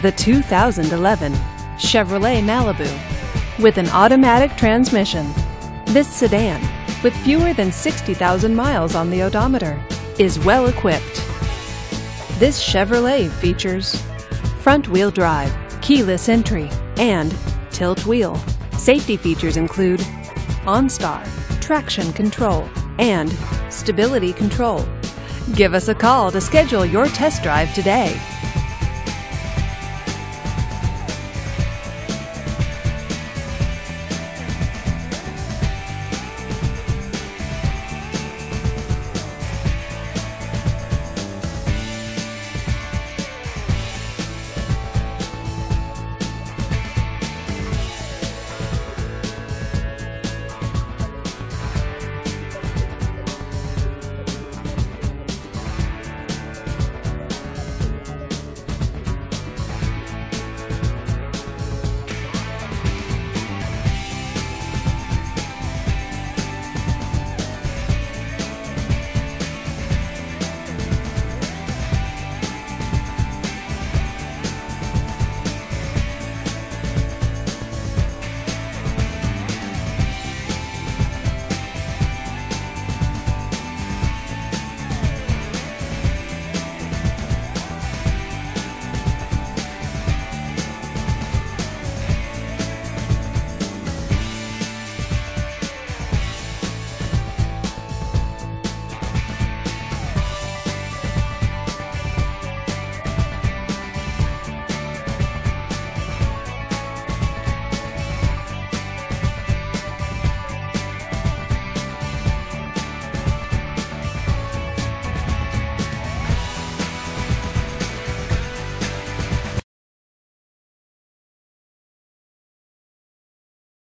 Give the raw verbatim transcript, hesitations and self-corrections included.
the two thousand eleven Chevrolet Malibu. With an automatic transmission, this sedan, with fewer than sixty thousand miles on the odometer, is well equipped. This Chevrolet features front-wheel drive, keyless entry, and tilt wheel. Safety features include OnStar, traction control, and stability control. Give us a call to schedule your test drive today.